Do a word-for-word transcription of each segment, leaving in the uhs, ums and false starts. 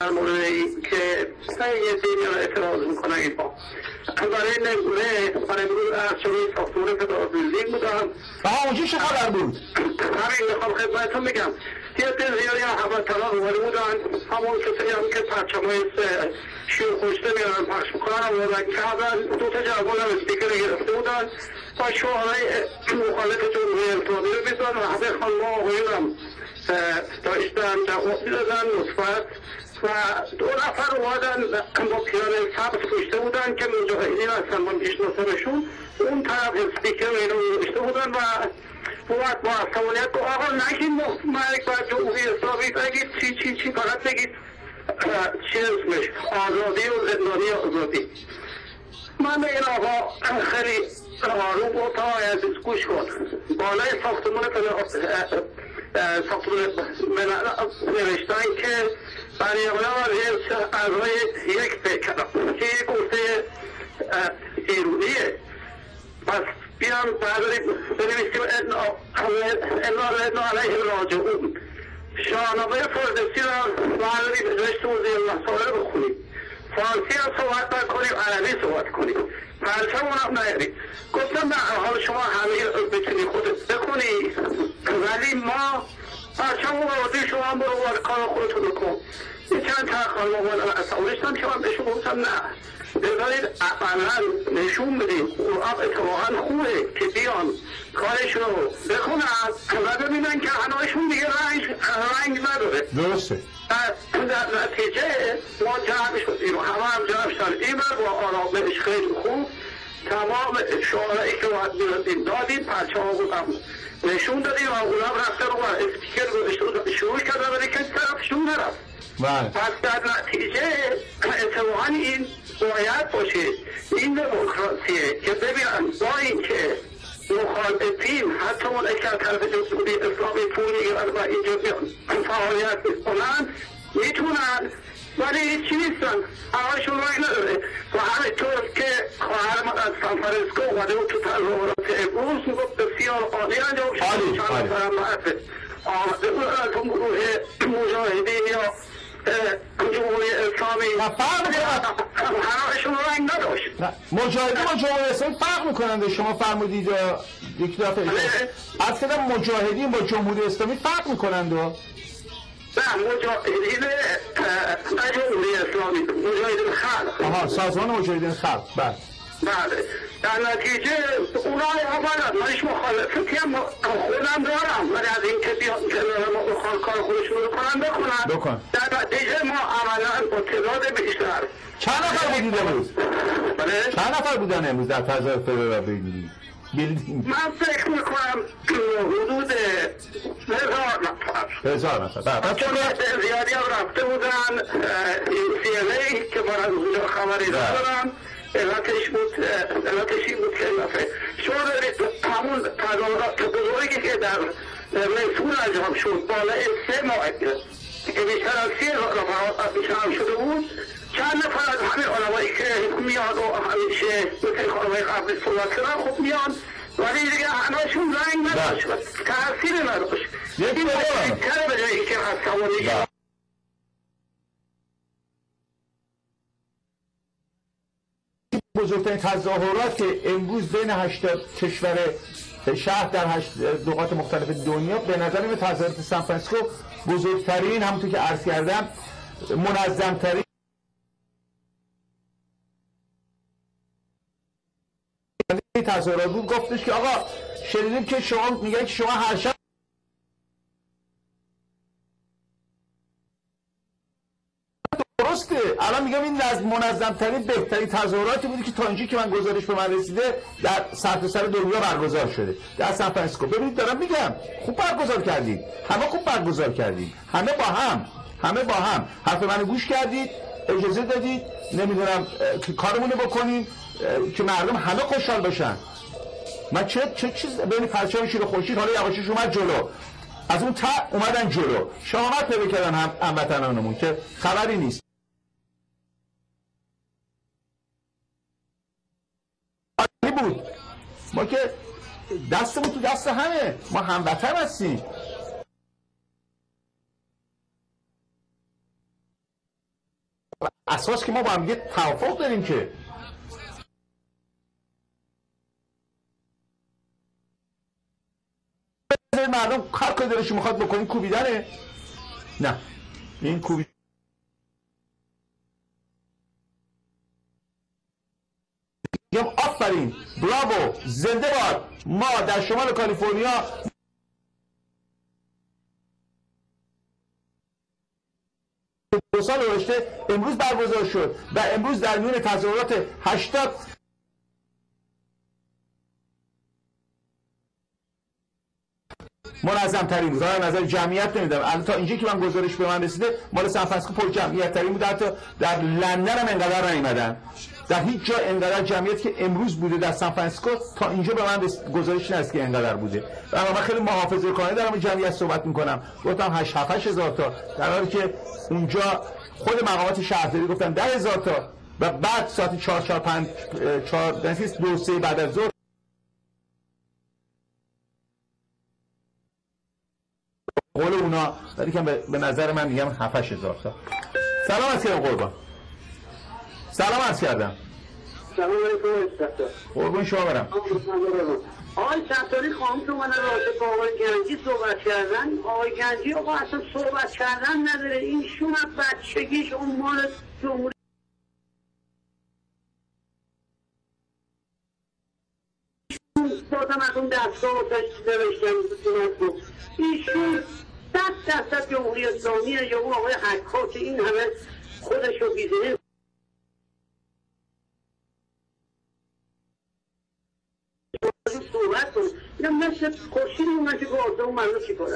در مورد این که یه دیگه اعتراض میکنن این با برای نمونه برای امروز ارشوی ساختمون فدرال بیلدینگ بودم. آها اونجا چه خبر بود؟ همین میخوام خدمتتون میگم یه عده زیادی هموطنان اومده بودن، همون کسایی هم که پرچمای شیر خوشته میارن پخش میکنن آوردن کردن، دو تا جوان هم استیکر گرفته بودن و شعارهای مخالف جمهوری اسلامی رو میزدن و همه خانم آقایون هم داشتن جواب میدادن مثبت و دو نفر اومدن با پیانه سبز پشته بودن که مجاهدین هستن من میشناسمشون، اون طرف استیکر اینو نوشته بودن و اومد با عصبانیت گفت آقا نگید مرگ بر جمهوری اسلامی، بگید چی چی چی فقط بگید چی اسمش آزادی و زندانی آزادی. من به این آقا خیلی آروم و تا عزیز گوش کن، بالای ساختمون ساختمون نوشتن که برای اقلام اعضای یک فکر که یک گفته ایرونیه، پس بیان بنویسیم انا علیه راجعون، شاهنامه فردوسی را برداریم ازش توضیح مسائل بخونیم، فارسی هم صحبت نکنیم، عربی صحبت کنیم، پرچمون هم نیاریم. گفتم نه حال شما همه بتونی خودت بکنی ولی ما پرچمون رو شما هم برو وارد کار خودتون بکن. یه چند تا خانم آمدن اصابشتم که من بهشون گفتم نه بذارید عملا نشون بدیم قرآن اتفاقا خوبه که بیان کارشون رو بخونن و ببینن که هنوشون دیگه رنگ رنگ نداره. درسته. در نتیجه ما جمع شدیم و همه هم جمع شدن این بر با آرامش خیلی خوب تمام شعارهایی که باید میردیم دادیم، پرچه ها بودم نشون دادیم و اونم رفته رو بر اسپیکر شروع کرده ولی که طرفشون نرفت. پس در نتیجه اتفاقا این باید باشه، این دموکراسیه که ببینن با اینکه مخالفین حتی اون که از طرف جمهوری اسلامی پول میگیرن و اینجا بیان فعالیت میکنن میتونن ولی هیچی نیستن، همهشون رای نداره و همینطور که خواهر من از سان فرانسیسکو اومده بود تو تظاهرات امروز میگفت بسیار عالی انجام شده، چند نفرم معرفه آمده بود از اون گروه مجاهدین یا جمهوری اسلامی همهشون رنگ نداشت. مجاهدین با جمهوری اسلامی فرق میکنند. شما فرمودید یک دفعه از کدام مجاهدین با جمهوری اسلامی فرق میکنند؟ نه مجاهدین نه جمهوری اسلامی، مجاهدین خلق. آها سازمان مجاهدین خلق. بله بله در نتیجه اونا اومدن منش مخالفتی هم خودم دارم ولی از این که بیان کنار ما بخوان کار خودشون رو کنن بکنن بکن. در نتیجه ما عملا با تعداد بیشتر. چند نفر بودید امروز؟ چند نفر بودن امروز در تظاهر فدرال بیلدینگ؟ من فکر میکنم حدود هزار نفر هزار نفر بله چون زیادی هم رفته بودن سی ال ای که من از اونجا خبری دارم علتش بود علتش این بود که نفه شما دارید همون تظاهرات بزرگی که در میسون انجام شد بالای سه ماه که بیشتر از سی هزار نفر بیشتر شده بود، چند نفر از همین علمایی که میاد و همیشه مثل خانمای قبل صحبت کردن خب میان ولی دیگه همهشون رنگ نداشت و تأثیر نداشت. این بزرگتر به جایی که هستم بزرگترین تظاهرات که امروز بین هشتاد کشور شهر در هشت نقاط مختلف دنیا به نظر میاد تظاهرات سان فرانسیسکو بزرگترین، همونطور که عرض کردم منظمترین تظاهرات بود. گفتش که آقا شنیدیم که شما میگن که شما هر شب درسته، الان میگم این از منظمترین بهترین تظاهراتی بودی که تا اینجا که من گزارش به من رسیده در سرتاسر دنیا برگزار شده در سان فرانسیسکو. ببینید دارم میگم خوب برگزار کردید، همه خوب برگزار کردید، همه با هم همه با هم حرف منو گوش کردید، اجازه دادید نمیدونم که کارمونو بکنیم که مردم همه خوشحال باشن. من چه چه چیز بین پرچم شیر خورشید حالا یواشش اومد جلو، از اون تا اومدن جلو، شهامت پیدا کردن هم هموطنانمون که خبری نیست. بود ما که دستمون تو دست همه، ما هموطن هستیم. اساس که ما با هم یه توافق داریم که مردم هر کاری دلش میخواد بکنین کوبیدنه. نه این کوبیدن میگم آفرین براوو زنده باد. ما در شمال کالیفرنیا دو سال گذشته امروز برگزار شد و امروز در میون تظاهرات هشتاد منظم ترین بود. از نظر جمعیت نمیدم الان تا اینجا که من گزارش به من رسیده مال سان فرانسیسکو پر جمعیت ترین بود. حتی در لندن هم انقدر نیومدن. در هیچ جا انقدر جمعیت که امروز بوده در سان فرانسیسکو تا اینجا به من گزارش نرسید که انقدر بوده. و من خیلی محافظه‌کارانه دارم جمعیت صحبت میکنم. گفتم هشت هفت هزار تا در حالی که اونجا خود مقامات شهرداری گفتن ده هزار تا و بعد ساعت چهار چهار پنج چهار دو سه بعد از ظهر قول اونا ولی که به نظر من میگم هفت هزار تا. سلام عرض کردم قربان. سلام عرض کردم. سلام علیکم. قربان شما برم. آقای ستاری خواهم تو من راجع با آقای گنجی صحبت کردن. آقای گنجی آقا اصلا صحبت کردن نداره. اینشون از بچگیش اون مال جمهوری دادم از اون دستگاه و تشکیل نوشتم. ایشون صد درصد جمهوری اسلامیه یا اون آقای حکا که این همه خودش رو بیزنه صحبت کنه. اینا مثل خورشید اومد که با آزده اون مردم چی کنم.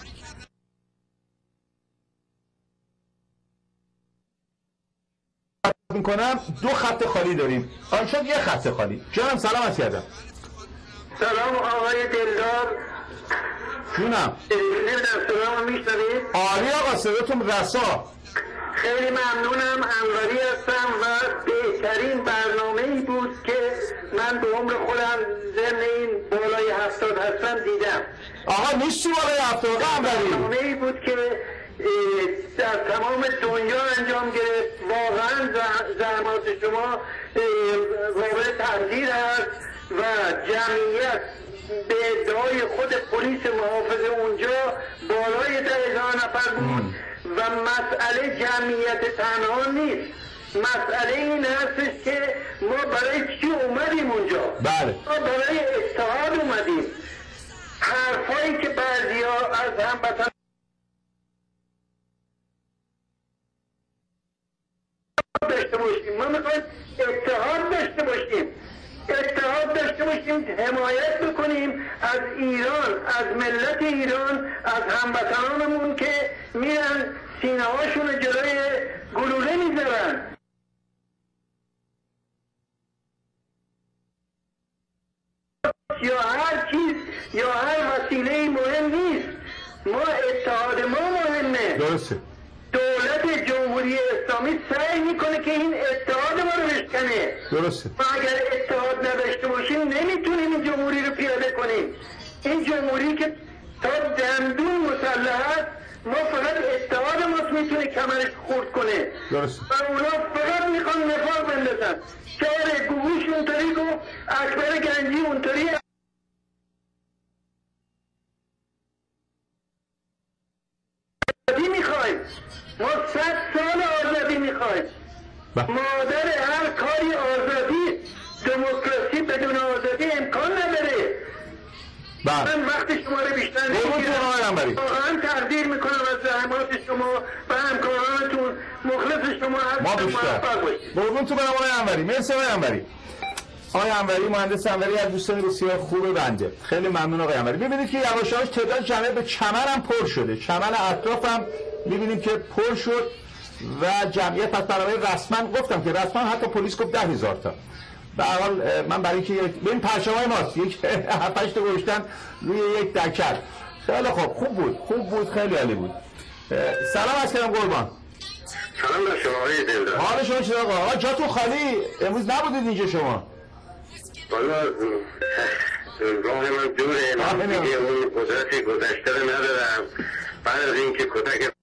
میکنم دو خط خالی داریم. آن شد یه خط خالی. جانم سلام عرض کردم. سلام آقای دلدار. جونم. نمیدونم صدامو میشنوید؟ عالی آقا صداتون رسا. خیلی ممنونم. انوری هستم و بهترین برنامه‌ای بود که من به عمر خودم ضمن این بالای هفتاد هستم دیدم. آقا نیستی بالای هفتاد انوری. برنامه‌ای بود که در تمام دنیا انجام گرفت. واقعا زحمات شما قابل تقدیر است و جمعیت به ادعای خود پلیس محافظ اونجا بالای ده هزار نفر بود و مسئله جمعیت تنها نیست. مسئله این هستش که ما برای چی اومدیم اونجا؟ بله. ما برای اتحاد اومدیم. حرفایی که بعضیا از هموطنان داشته باشیم، ما میخوایم اتحاد داشته باشیم. اتحاد داشته باشیم، حمایت بکنیم از ایران، از ملت ایران، از هموطنانمون که میرن سینه هاشون جلوی گلوله میذارن. یا هر چیز یا هر وسیله مهم نیست. ما اتحاد ما مهمه. درسته. دولت جمهوری اسلامی سعی میکنه که این اتحاد ما رو بشکنه. درسته. ما اگر اتحاد نداشته باشیم نمیتونیم این جمهوری رو پیاده کنیم. این جمهوری که تا دندون مسلح است، ما فقط اتحاد ما میتونه کمرش خورد کنه. درسته. و اونا فقط میخوان نفاق بندازن. شعر گوش اونطوری گفت، اکبر گنجی اونطوری. آزادی میخوایم. ما صد سال آزادی میخوایم. مادر هر کاری آزادی. دموکراسی بدون آزادی امکان نداره. من وقت شما رو بیشتر نمیگیرم. واقعا تقدیر میکنم از زحمات شما و همکارانتون. مخلص شما هستم. ما بیشتر. قربون تو برم آقای انوری. مرسی آقای انوری. آقای انوری مهندس انوری از دوستان بسیار خوب بنده. خیلی ممنون آقای انوری. ببینید که یواش یواش تعداد جمعیت به چمن هم پر شده. چمن اطرافم می‌بینیم که پر شد و جمعیت پس برای رسما گفتم که رسما حتی پلیس گفت ده هزار تا. به هر حال من برای اینکه ببین پرچمای ماست یک هفت هشت تا گذاشتن روی یک دکل. خیلی خوب خوب بود خوب بود خیلی عالی بود. سلام عرض کردم قربان. سلام بر شما آقای دلدار. حال شما چطور آقا؟ آقا جاتون خالی امروز نبودید اینجا شما. والا راه من دوره. من دیگه اون قدرت گذشته رو ندارم. بعد از اینکه کتک